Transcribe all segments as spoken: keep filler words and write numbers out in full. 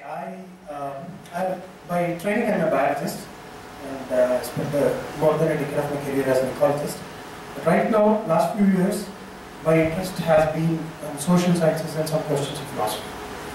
I, um, I, by training I'm a biologist and uh, spent uh, more than a decade of my career as an ecologist. But right now, last few years, my interest has been in social sciences and some questions of philosophy.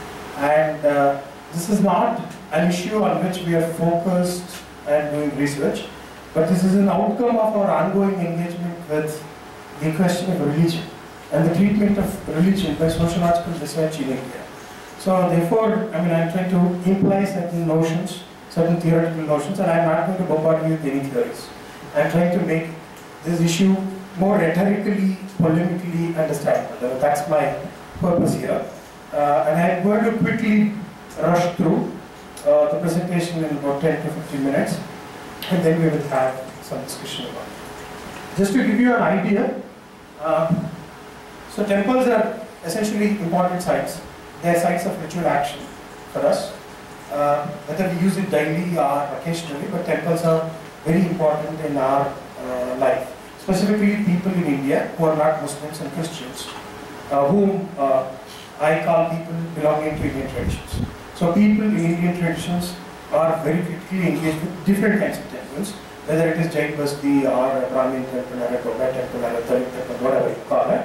And uh, this is not an issue on which we are focused and doing research, but this is an outcome of our ongoing engagement with the question of religion and the treatment of religion by sociological research in India. So therefore, I mean, I'm trying to imply certain notions, certain theoretical notions, and I'm not going to bombard you with any theories. I'm trying to make this issue more rhetorically, polemically understandable. That's my purpose here. Uh, and I'm going to quickly rush through uh, the presentation in about ten to fifteen minutes, and then we will have some discussion about it. Just to give you an idea, uh, so temples are essentially important sites. They are sites of ritual action for us, uh, whether we use it daily or occasionally, but temples are very important in our uh, life. Specifically people in India who are not Muslims and Christians, uh, whom uh, I call people belonging to Indian traditions. So people in Indian traditions are very critically engaged with different kinds of temples, whether it is Jain Basti or a Brahmin temple or a Goga temple or a Dalit temple, whatever you call it.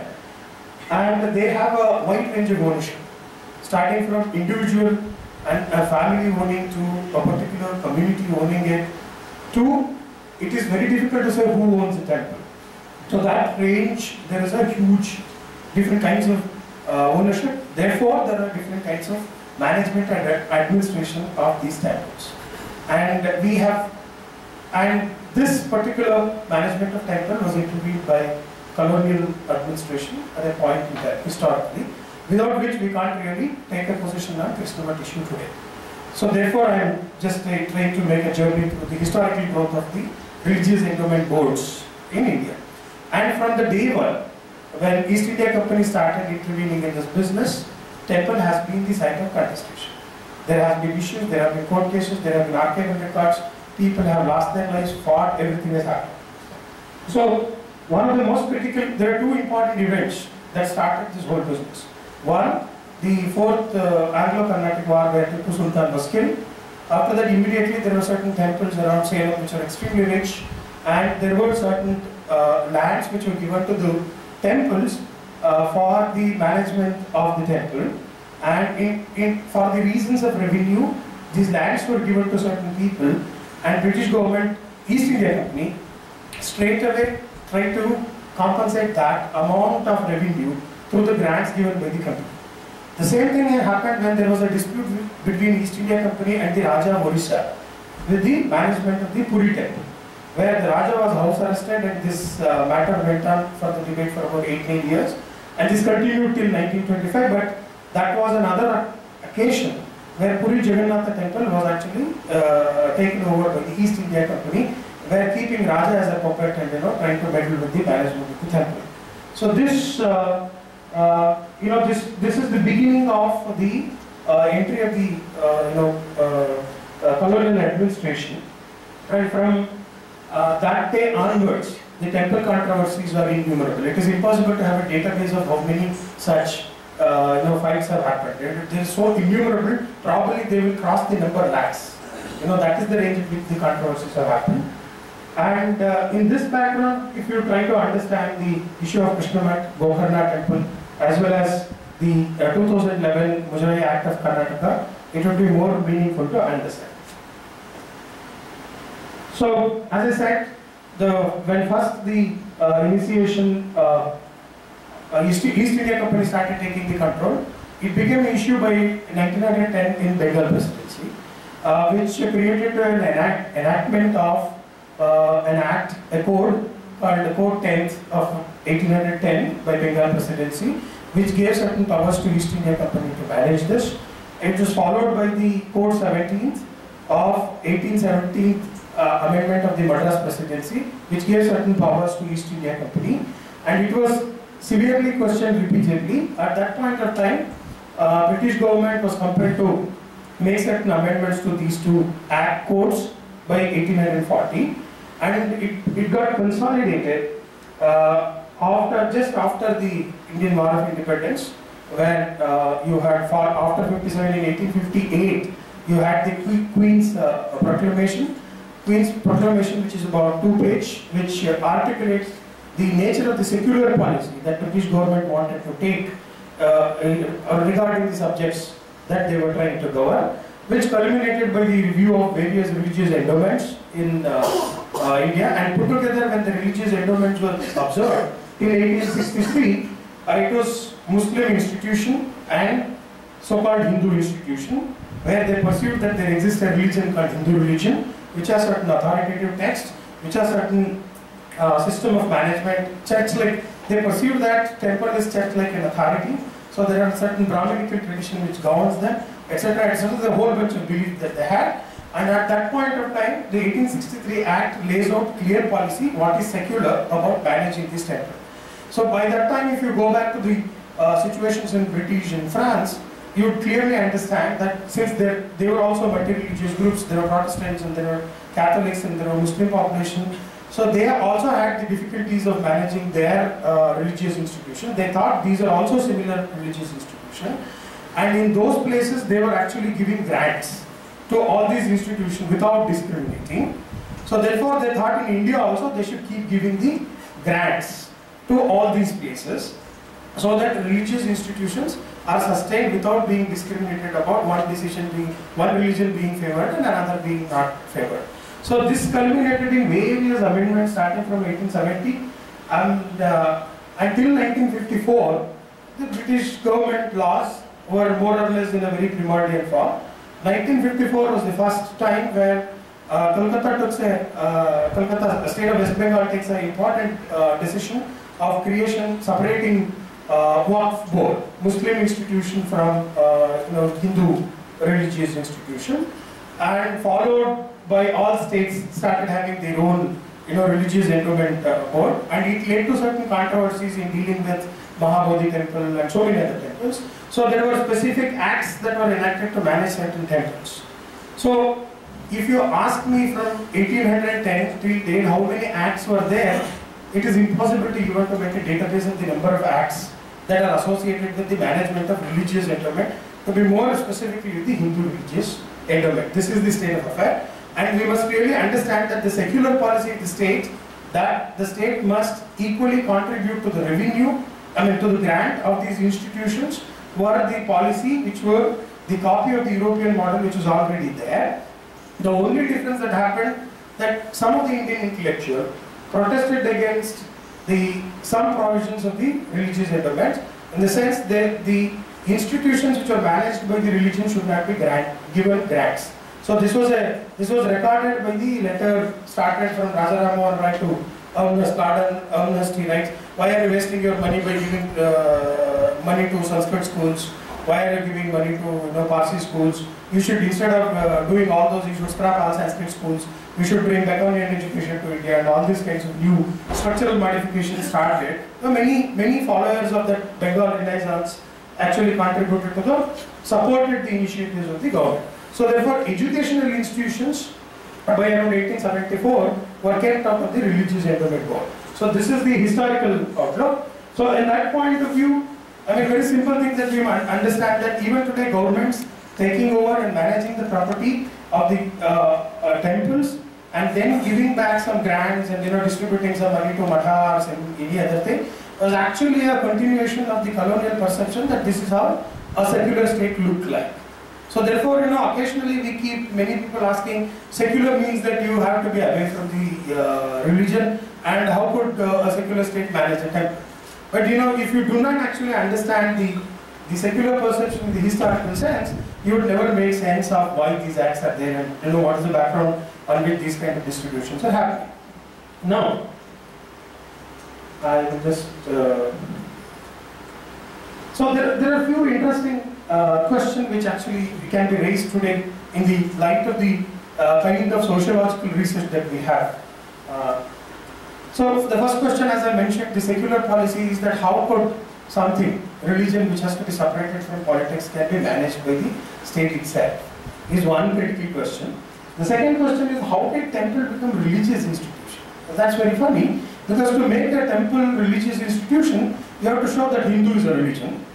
And they have a wide range of ownership, starting from individual and a family owning to a particular community owning it, to it is very difficult to say who owns the temple. So that range, there is a huge different kinds of uh, ownership. Therefore, there are different kinds of management and administration of these temples. And we have, and this particular management of temple was intervened by colonial administration at a point in time, historically, without which we can't really take a position on Krishnavat issue today. So therefore, I am just uh, trying to make a journey through the historical growth of the religious endowment boards in India. And from the day one, when East India Company started intervening in this business, temple has been the site of contestation. There have been issues, there have been court cases, there have been archival records, people have lost their lives, fought, everything has happened. So, one of the most critical, there are two important events that started this whole business. One, the fourth uh, Anglo-Carnatic War where Tipu Sultan was killed. After that, immediately there were certain temples around Salem which are extremely rich, and there were certain uh, lands which were given to the temples uh, for the management of the temple. And in, in, for the reasons of revenue, these lands were given to certain people, and British government, East India Company, straight away tried to compensate that amount of revenue through the grants given by the company. The same thing happened when there was a dispute between East India Company and the Raja of Orissa with the management of the Puri temple, where the Raja was house arrested, and this uh, matter went on for the debate for about eight, nine years, and this continued till nineteen twenty-five, but that was another occasion where Puri Jagannatha temple was actually uh, taken over by the East India Company, where keeping Raja as a puppet and you know trying to meddle with the management of the temple. So this, uh, uh, you know, this this is the beginning of the uh, entry of the uh, you know uh, uh, colonial administration. Right from uh, that day onwards, the temple controversies are innumerable. It is impossible to have a database of how many such uh, you know fights have happened. They are so innumerable. Probably they will cross the number lakhs. You know that is the range in which the controversies have happened. And uh, in this background, if you try to understand the issue of Krishnavat, Gokarna temple, as well as the uh, two thousand eleven Mujarai Act of Karnataka, it would be more meaningful to understand. So, as I said, the when first the uh, initiation, uh, uh, East, East India Company started taking the control, it became an issue by nineteen ten in Bengal Presidency, uh, which created an enact, enactment of Uh, an act, a code called the Code tenth of eighteen ten by Bengal Presidency, which gave certain powers to East India Company to manage this. It was followed by the Code seventeenth of eighteen seventeen uh, amendment of the Madras Presidency, which gave certain powers to East India Company, and it was severely questioned repeatedly. At that point of time, uh, British government was compelled to make certain amendments to these two act codes by eighteen forty. And it, it got consolidated uh, after just after the Indian War of Independence, where uh, you had fought after fifty-seven in eighteen fifty-eight, you had the Queen's uh, Proclamation. Queen's Proclamation, which is about two page, which uh, articulates the nature of the secular policy that the British government wanted to take uh, uh, regarding the subjects that they were trying to govern, which culminated by the review of various religious endowments in uh, uh, India, and put together when the religious endowments were observed in eighteen sixty-three, uh, it was Muslim institution and so-called Hindu institution, where they perceived that there exists a religion called Hindu religion, which has certain authoritative texts, which has certain uh, system of management, church-like. They perceive that temple is church-like an authority, so there are certain Brahminical tradition which governs them, et cetera, et cetera. There's a whole bunch of beliefs that they had, and at that point of time, the eighteen sixty-three Act lays out clear policy, what is secular about managing this temple. So by that time, if you go back to the uh, situations in British and France, you would clearly understand that since they were also multi-religious groups, there were Protestants and there were Catholics and there were Muslim population, so they also had the difficulties of managing their uh, religious institution. They thought these are also similar religious institutions, and in those places they were actually giving grants to all these institutions without discriminating. So therefore they thought in India also they should keep giving the grants to all these places, so that religious institutions are sustained without being discriminated about, one decision being, one religion being favored and another being not favored. So this culminated in various amendments starting from eighteen seventy, and uh, until nineteen fifty-four, the British government laws were more or less in a very primordial form. nineteen fifty-four was the first time where uh, Kolkata took a, uh, Kolkata, state of West Bengal takes an important uh, decision of creation, separating uh, Waqf board, Muslim institution from uh, you know, Hindu religious institution, and followed by all states started having their own you know, religious endowment uh, board, and it led to certain controversies in dealing with Mahabodhi temple and so many other temples. So there were specific acts that were enacted to manage certain temples. So if you ask me from eighteen ten till date how many acts were there, it is impossible to even to make a database of the number of acts that are associated with the management of religious endowment, to be more specifically with the Hindu religious endowment. This is the state of affair, and we must really understand that the secular policy of the state, that the state must equally contribute to the revenue, I mean to the grant of these institutions, were the policy which were the copy of the European model which was already there. The only difference that happened, that some of the Indian intellectuals protested against the some provisions of the religious endowments, in the sense that the institutions which are managed by the religion should not be grant, given grants. So this was a this was recorded by the letter started from Raja Ram Mohan Roy to Ernest Garden, Ernest. He writes, why are you wasting your money by giving uh, money to Sanskrit schools? Why are you giving money to you know, Parsi schools? You should, instead of uh, doing all those, you should scrap all Sanskrit schools. We should bring Bangalian education to India, and all these kinds of new structural modifications started. So many, many followers of the Bengal Renaissance actually contributed to the, supported the initiatives of the government. So therefore, educational institutions by around eighteen seventy-four were kept out of the religious endowment board. So this is the historical outlook. So in that point of view, I mean, very simple thing that we understand that even today governments taking over and managing the property of the uh, uh, temples, and then giving back some grants and you know distributing some money to mathas and any other thing, was actually a continuation of the colonial perception that this is how a secular state looked like. So therefore, you know, occasionally we keep many people asking, secular means that you have to be away from the uh, religion, and how could uh, a secular state manage a temple? But you know, if you do not actually understand the, the secular perception in the historical sense, you would never make sense of why these acts are there and you know what is the background on which these kind of distributions are happening. Now, I will just uh, so there, there are a few interesting uh, questions which actually can be raised today in the light of the uh, kind of sociological research that we have. Uh, so the first question, as I mentioned, the secular policy is that how could something, religion which has to be separated from politics, can be managed by the state itself, is one critical question. The second question is, how did temple become religious institution? Well, that's very funny, because to make a temple religious institution, you have to show that Hindu is a religion.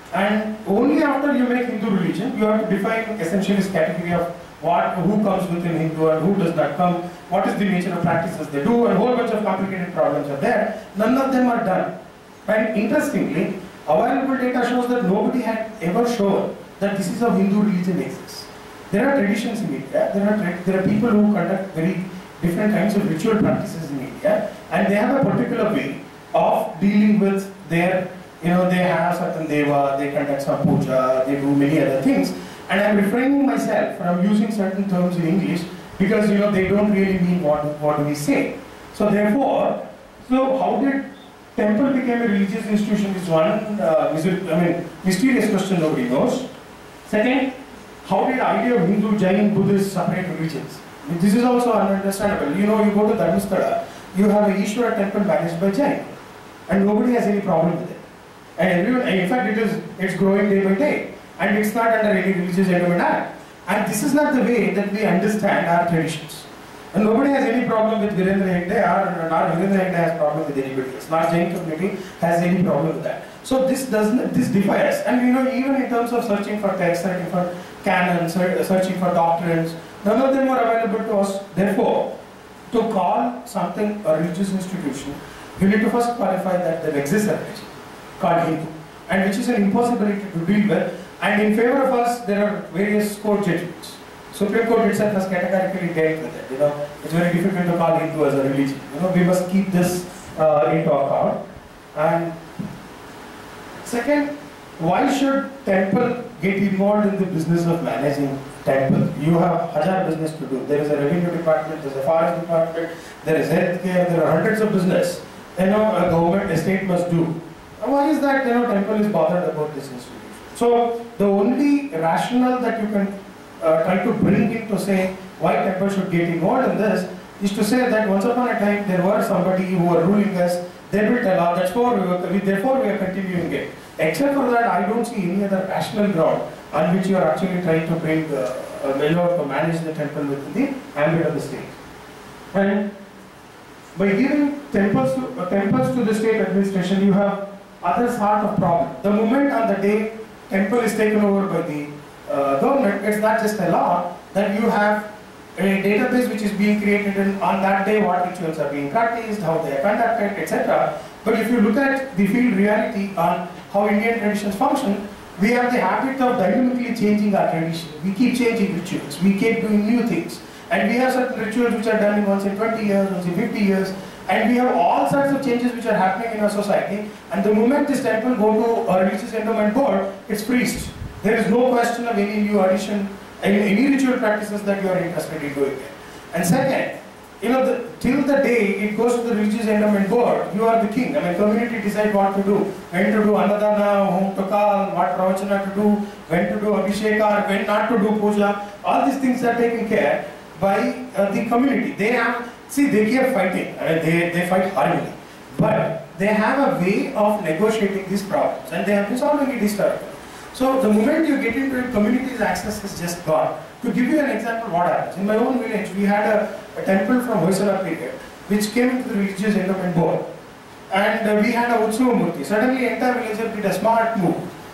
And only after you make Hindu religion, you have to define essentially this category of what, who comes within Hindu and who does not come, what is the nature of practices they do, and a whole bunch of complicated problems are there. None of them are done. And interestingly, available data shows that nobody had ever shown that this is how Hindu religion exists. There are traditions in India, there are, there are people who conduct very different kinds of ritual practices in India, and they have a particular way of dealing with their, you know, they have certain deva, they conduct some puja, they do many other things. And I'm refraining myself from using certain terms in English because, you know, they don't really mean what, what do we say. So therefore, so how did temple become a religious institution is one, uh, is it, I mean, mysterious question nobody knows. Second, how did the idea of Hindu, Jain, Buddhist separate religions? This is also ununderstandable. You know, you go to Dharmasthala, you have a Ishvara temple managed by Jain, and nobody has any problem with it. And everyone, and in fact, it is it's growing day by day, and it's not under any religious endowment act. And this is not the way that we understand our traditions. And nobody has any problem with Virendra Hegde, or not Virendra Hegde has problem with anybody else. Not Jain community has any problem with that. So this doesn't, this defies. And you know, even in terms of searching for texts, searching for canons, searching for doctrines, none of them are available to us. Therefore, to call something a religious institution, you need to first qualify that there exists a religion called Hindu, and which is an impossibility to deal with. And in favor of us, there are various court judgments. Supreme Court itself has categorically dealt with it. You know, it's very difficult to call Hindu as a religion. You know, we must keep this uh, into account. And second, why should temple get involved in the business of managing temple? You have hajar business to do. There is a revenue department, there is a forest department, there is healthcare, there are hundreds of business. You know, a government, a state must do. Why is that, you know, temple is bothered about this institution? So the only rationale that you can uh, try to bring in to say why temple should get involved in this is to say that once upon a time there were somebody who were ruling us, they built a law, that's why we were, therefore we are continuing it. Except for that, I don't see any other rational ground on which you are actually trying to bring uh, a measure to manage the temple within the ambit of the state. And by giving temples to, uh, temples to the state administration, you have other sort of problem. The moment on the day temple is taken over by the uh, government, it's not just a law, that you have a database which is being created, and on that day what rituals are being practiced, how they are conducted, et cetera. But if you look at the field reality on how Indian traditions function, we have the habit of dynamically changing our tradition. We keep changing rituals, we keep doing new things. And we have certain rituals which are done in once in twenty years, once in fifty years, and we have all sorts of changes which are happening in our society. And the moment this temple go to a religious endowment board, it's freezed. There is no question of any new addition, any, any ritual practices that you are interested in doing it. And second, you know, the, till the day it goes to the religious endowment board, you are the king. I mean, community decide what to do, when to do annadana, whom to call, what pravachana to do, when to do abhisheka, when not to do puja. All these things are taken care by uh, the community. They have, see, they keep fighting. I mean, they, they fight horribly. But they have a way of negotiating these problems, and they have been solving it historically. So the moment you get into it, community's access is just gone. To give you an example, what happens? In my own village, we had a, a temple from Hoysala period, which came into the religious endowment board. And uh, we had a Utsava Murti. Suddenly, entire village did a smart move,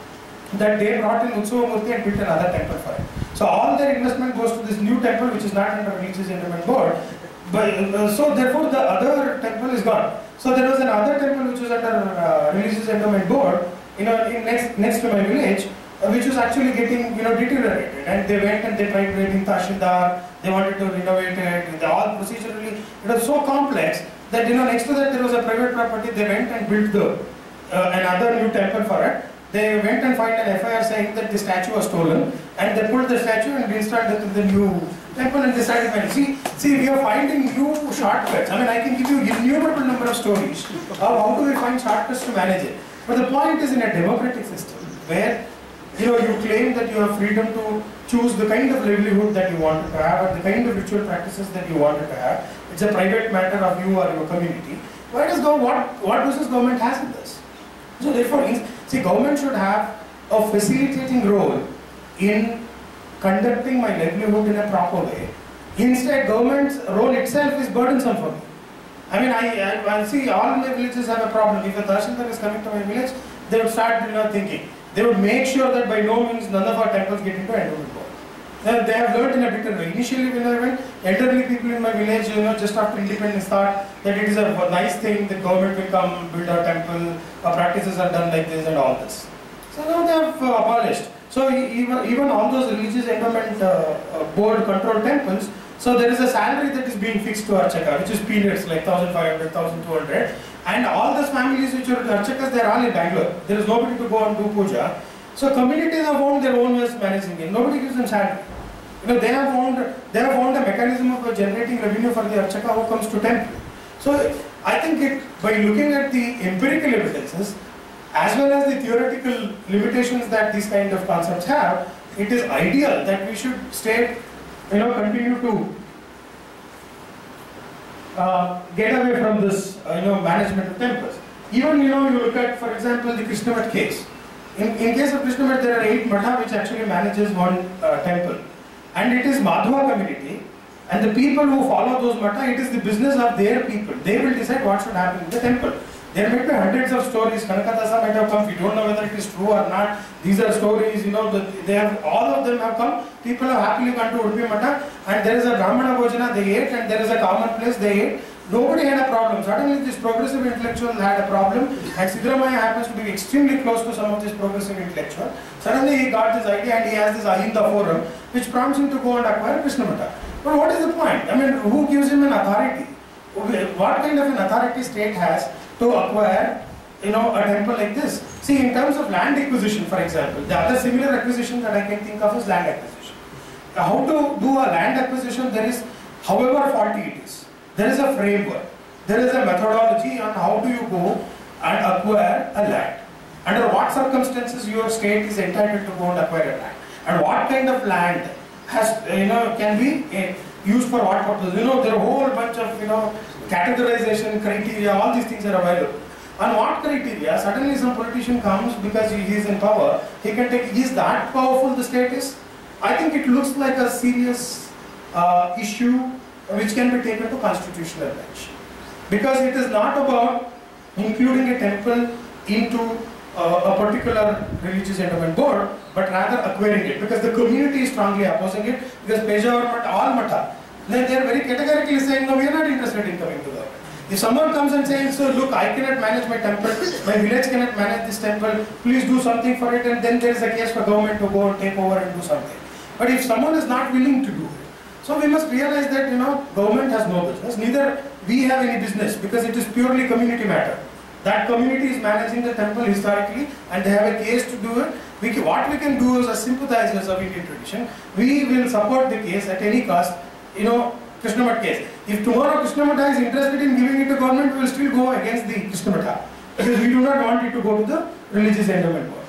that they brought in Utsava Murti and built another temple for it. So all their investment goes to this new temple, which is not under religious endowment board. But, uh, so therefore, the other temple is gone. So there was another temple which was under uh, religious endowment board, you know, in next next to my village, uh, which was actually getting, you know, deteriorated. And they went and they tried creating Tashindar. They wanted to renovate it. They all procedurally, it was so complex that, you know, next to that there was a private property. They went and built the uh, another new temple for it. They went and filed an F I R saying that the statue was stolen, and they pulled the statue and installed it in the new temple, and they started going, see, see, we are finding new shortcuts. I mean, I can give you innumerable number of stories of how do we find shortcuts to manage it. But the point is, in a democratic system where, you know, you claim that you have freedom to choose the kind of livelihood that you wanted to have, or the kind of ritual practices that you wanted to have. It's a private matter of you or your community. Why does go what what business government has in this? So therefore, see, government should have a facilitating role in conducting my livelihood in a proper way. Instead, government's role itself is burdensome for me. I mean, I, I, I see all my villages have a problem. If a Tahsildar is coming to my village, they would start, you know, thinking, they would make sure that by no means none of our temples get into endowment board. They have learned in a different way. Initially when I went, elderly people in my village, you know, just after independence thought that it is a nice thing, the government will come, build our temple, our practices are done like this and all this. So now they have uh, abolished. So even, even all those religious endowment uh, uh, board controlled temples, so there is a salary that is being fixed to Archaka, which is peanuts like one thousand five hundred, one thousand two hundred. And all those families which are Archakas, they are all in Bangalore. There is nobody to go and do puja. So communities have found their own ways of managing it. Nobody gives them salary. You know, they have found they have found a mechanism of generating revenue for the Archaka who comes to temple. So I think it, by looking at the empirical evidences as well as the theoretical limitations that these kind of concepts have, it is ideal that we should stay, you know, continue to uh, get away from this, uh, you know, management of temples. Even, you know, you look at, for example, the Krishnamat case. In, in case of Krishnamat, there are eight matha which actually manages one uh, temple. And it is Madhva community, and the people who follow those matha, it is the business of their people. They will decide what should happen in the temple. There may be hundreds of stories. Kanakadasa might have come. We don't know whether it is true or not. These are stories, you know, they have, all of them have come. People have happily gone to Udupi Matha, and there is a Brahmana Bhojana, they ate, and there is a common place, they ate. Nobody had a problem. Suddenly this progressive intellectual had a problem, and Siddaramaiah happens to be extremely close to some of this progressive intellectual. Suddenly he got this idea and he has this Ahinda forum, which prompts him to go and acquire Krishnamata. But what is the point? I mean, who gives him an authority? What kind of an authority state has to acquire, you know, a temple like this? See, in terms of land acquisition, for example, the other similar acquisition that I can think of is land acquisition. How to do a land acquisition, there is, however faulty it is, there is a framework, there is a methodology on how do you go and acquire a land. Under what circumstances your state is entitled to go and acquire a land. And what kind of land has, you know, can be uh, used for what purpose. You know, there are a whole bunch of, you know, categorization criteria, all these things are available. On what criteria, suddenly some politician comes because he is in power, he can take, is that powerful the state is? I think it looks like a serious uh, issue which can be taken to constitutional bench. Because it is not about including a temple into uh, a particular religious endowment board, but rather acquiring it. Because the community is strongly opposing it, because Peshawar Math, all Matha, they, they are very categorically saying, no, we are not interested in coming to government. If someone comes and says, so look, I cannot manage my temple, my village cannot manage this temple, please do something for it, and then there is a case for government to go and take over and do something. But if someone is not willing to do it, so we must realize that, you know, government has no business, neither we have any business, because it is purely community matter. That community is managing the temple historically, and they have a case to do it. We can, what we can do as sympathizers of Indian tradition, we will support the case at any cost, you know, Krishnamata case. If tomorrow Krishnamata is interested in giving it to government, we will still go against the Krishnamata, because we do not want it to go to the religious endowment board.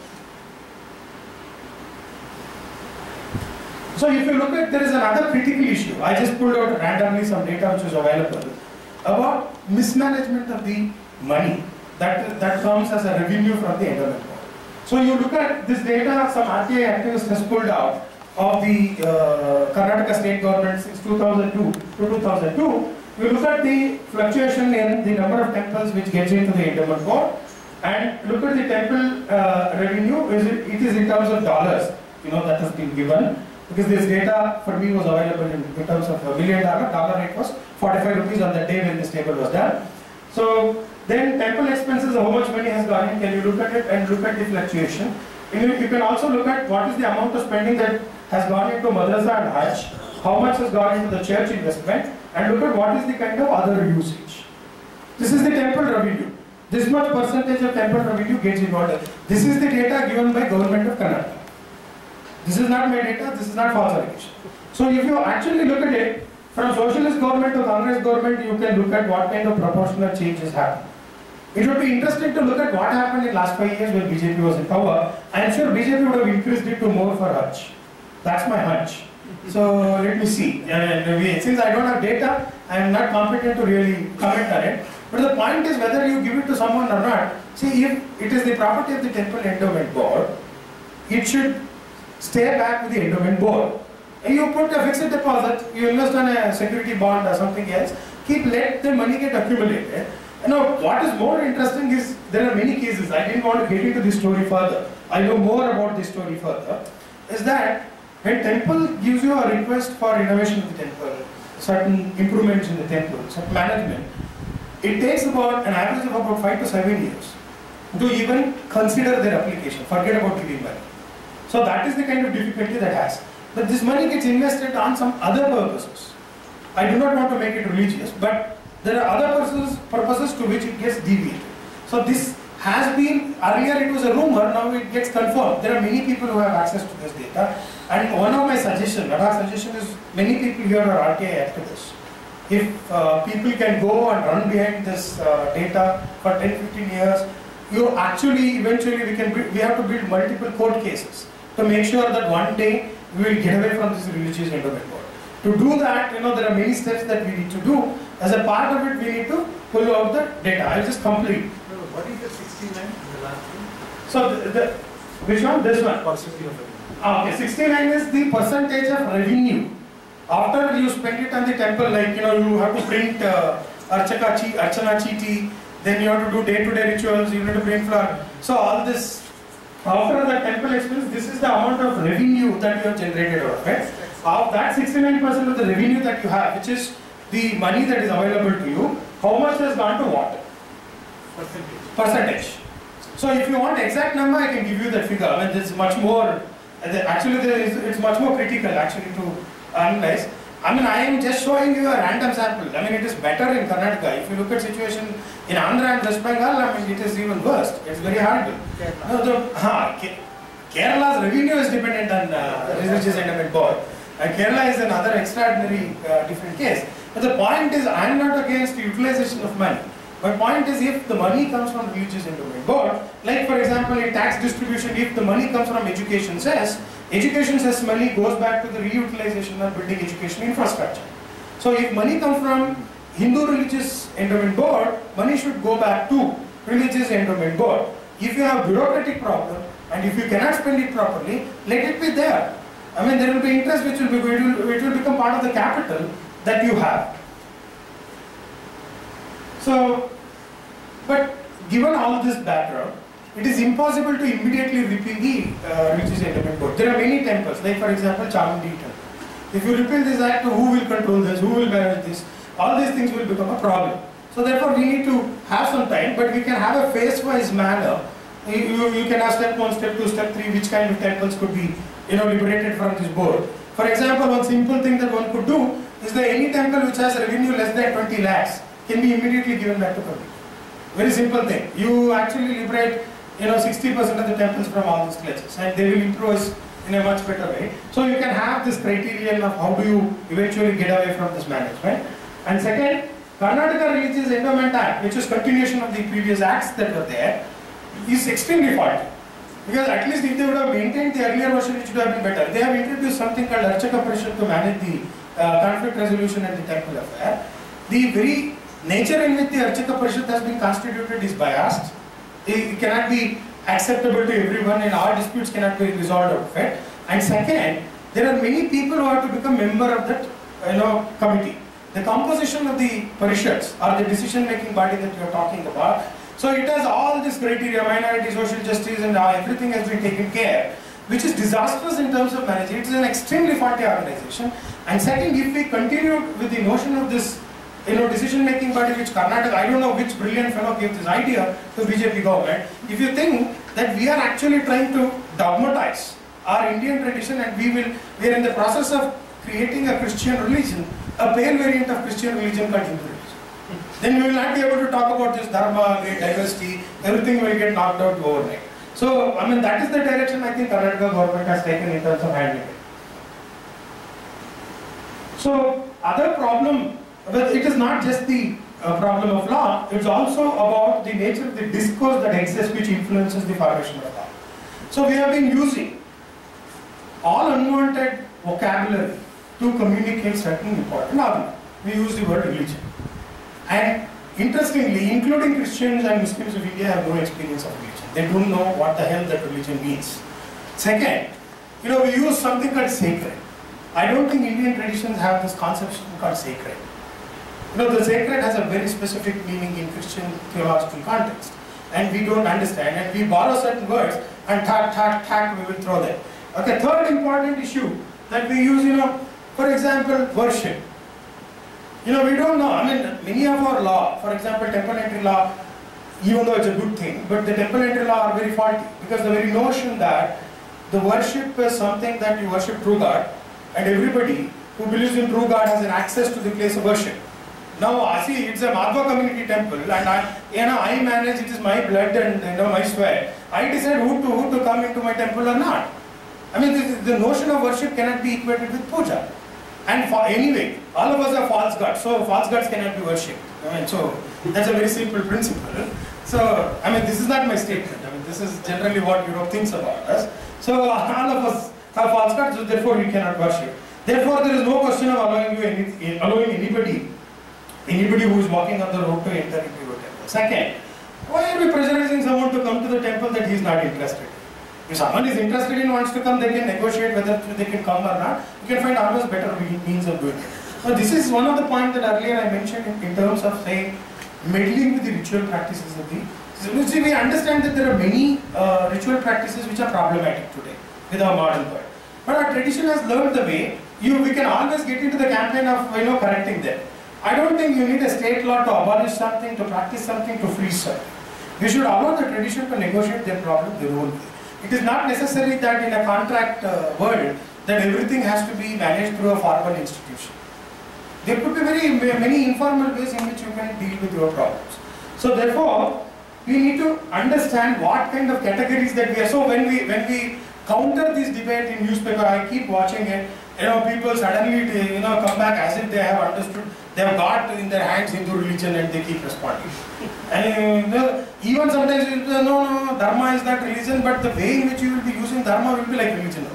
So if you look at, there is another critical issue. I just pulled out randomly some data which was available about mismanagement of the money that, that comes as a revenue from the endowment board. So you look at this data some R T I activist has pulled out of the uh, Karnataka state government since two thousand two to two thousand two. You look at the fluctuation in the number of temples which gets into the endowment board, and look at the temple uh, revenue. Is it, it is in terms of dollars, you know, that has been given. Because this data for me was available in, in terms of a million dollar, dollar rate was forty-five rupees on the day when this table was done. So then temple expenses, how much money has gone in, can you look at it and look at the fluctuation. You, you can also look at what is the amount of spending that has gone into madrasa and hajj, how much has gone into the church investment, and look at what is the kind of other usage. This is the temple revenue. This much percentage of temple revenue gets involved. This is the data given by government of Karnataka. This is not my data, this is not false allegation. So if you actually look at it, from socialist government to Congress government, you can look at what kind of proportional changes happen. It would be interesting to look at what happened in last five years when B J P was in power. I am sure B J P would have increased it to more for Hajj. That's my hunch. So let me see. And since I don't have data, I am not competent to really comment on it. But the point is whether you give it to someone or not. See, if it is the property of the temple endowment board, it should stay back with the endowment board. And you put a fixed deposit, you invest on a security bond or something else, keep let the money get accumulated. You know, what is more interesting is there are many cases. I didn't want to get into this story further. I know more about this story further. Is that when temple gives you a request for innovation of the temple, certain improvements in the temple, certain management, it takes about an average of about five to seven years to even consider their application. Forget about giving money. So that is the kind of difficulty that has. But this money gets invested on some other purposes. I do not want to make it religious, but there are other purposes, purposes to which it gets deviated. So this has been, earlier it was a rumor, now it gets confirmed. There are many people who have access to this data. And one of my suggestions, our suggestion is, many people here are R T I activists. If uh, people can go and run behind this uh, data for ten to fifteen years, you actually, eventually we can, we have to build multiple court cases to make sure that one day we will get away from this religious endowment board. To do that, you know, there are many steps that we need to do. As a part of it, we need to pull out the data. I will just complete. No, what is the sixty-nine in the last one? So, the, the, which one? This one. Percentage of Ah, okay, sixty-nine is the percentage of revenue. After you spend it on the temple, like, you know, you have to print uh, Archaka chi, Archana Chiti, then you have to do day-to-day rituals, you need to print flower. So all this, after the temple expense, this is the amount of revenue that you have generated out of it. Of that sixty-nine percent of the revenue that you have, which is the money that is available to you, how much has gone to what? percentage. Percentage. So if you want exact number, I can give you that figure. I mean, this is much more, actually there is, it's much more critical actually to analyze. I mean, I am just showing you a random sample. I mean, it is better in Karnataka. If you look at situation in Andhra and West Bengal, I mean, it is even worse. It's very horrible. Kerala. No, the, ha, Ke- Kerala's revenue is dependent on uh, religious endowment board. And Kerala is another extraordinary uh, different case. But the point is, I am not against the utilization of money. My point is, if the money comes from religious endowment board, like for example in tax distribution, if the money comes from education cess, education cess money goes back to the reutilization of building education infrastructure. So if money comes from Hindu religious endowment board, money should go back to religious endowment board. If you have bureaucratic problem and if you cannot spend it properly, let it be there. I mean, there will be interest which will be, it will, it will become part of the capital that you have. So, but given all this background, it is impossible to immediately repeal the uh, religious endowment board. There are many temples, like for example Chamundi temple. If you repeal this act, who will control this, who will manage this? All these things will become a problem. So therefore we need to have some time, but we can have a phase-wise manner. You, you, you can have step one, step two, step three, which kind of temples could be, you know, liberated from this board. For example, one simple thing that one could do is that any temple which has revenue less than twenty lakhs can be immediately given back to public. Very simple thing. You actually liberate, you know, sixty percent of the temples from all these glitches, and they will improvise in a much better way. So you can have this criterion of how do you eventually get away from this management. And second, Karnataka Religious Endowment Act, which is continuation of the previous acts that were there, is extremely faulty. Because at least if they would have maintained the earlier version, it should have been better. They have introduced something called Archaka Parishad to manage the uh, conflict resolution and the temple affair. The very nature in which the Archaka Parishad has been constituted is biased. It cannot be acceptable to everyone, and our disputes cannot be resolved out of it. And second, there are many people who have to become member of that, you know, committee. The composition of the parishads or the decision-making body that we are talking about. So it has all this criteria, minority, social justice, and uh, everything has been taken care, which is disastrous in terms of managing. It is an extremely faulty organization. And second, if we continue with the notion of this, you know, decision-making body, which Karnataka, I don't know which brilliant fellow gave this idea to B J P government. If you think that we are actually trying to dogmatize our Indian tradition, and we will, we are in the process of creating a Christian religion, a pale variant of Christian religion called Hindu religion, then we will not be able to talk about this dharma, great diversity, everything will get knocked out overnight. So, I mean, that is the direction I think Karnataka government has taken in terms of handling it. So, other problem, but it is not just the uh, problem of law, it's also about the nature of the discourse that exists which influences the formation of law. So, we have been using all unwanted vocabulary to communicate certain important arguments. We use the word religion. And interestingly, including Christians and Muslims of India have no experience of religion. They don't know what the hell that religion means. Second, you know, we use something called sacred. I don't think Indian traditions have this conception called sacred. You know, the sacred has a very specific meaning in Christian theological context, and we don't understand, and we borrow certain words and tack, tack, tack, we will throw them. Okay, third important issue that we use, you know, for example, worship. You know, we don't know, I mean, many of our law, for example, temple entry law, even though it's a good thing, but the temple entry law are very faulty, because the very notion that the worship is something that you worship true God, and everybody who believes in true God has an access to the place of worship. Now, I see it's a Madhva community temple, and I, you know, I manage, it is my blood and, you know, my sweat. I decide who to, who to come into my temple or not. I mean, this, the notion of worship cannot be equated with puja. And for, anyway, all of us are false gods, so false gods cannot be worshipped. I mean, so that's a very simple principle. So, I mean, this is not my statement. I mean, this is generally what Europe thinks about us. So, all of us have false gods, so therefore we cannot worship. Therefore, there is no question of allowing you any, allowing anybody, anybody who is walking on the road to enter into your temple. Second, why are we pressurizing someone to come to the temple that he is not interested in? If someone is interested in, wants to come, they can negotiate whether they can come or not. You can find always better means of doing it. Now, this is one of the points that earlier I mentioned in, in terms of saying meddling with the ritual practices of the. So, see, we understand that there are many uh, ritual practices which are problematic today with our modern world. But our tradition has learned the way you we can always get into the campaign of, you know, correcting them. I don't think you need a state law to abolish something, to practice something, to freeze something. We should allow the tradition to negotiate their problem their own way. It is not necessary that in a contract uh, world that everything has to be managed through a formal institution. There could be very many informal ways in which you can deal with your problems. So therefore, we need to understand what kind of categories that we are. So when we when we counter this debate in newspaper, I keep watching it. You know, people suddenly you know come back as if they have understood. They have got in their hands Hindu religion and they keep responding. And you know, even sometimes you say, no, no, Dharma is not religion, but the way in which you will be using Dharma will be like religion.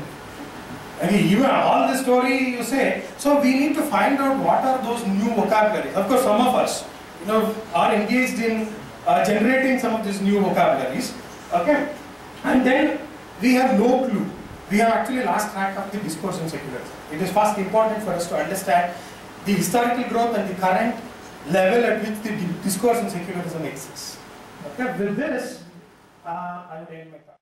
I mean, even all the story you say. So we need to find out what are those new vocabularies. Of course, some of us, you know, are engaged in uh, generating some of these new vocabularies. Okay, and then we have no clue. We have actually lost track of the discourse in secularism. It is first important for us to understand the historical growth and the current level at which the discourse in secularism exists. Okay, with this, uh, I will end my talk.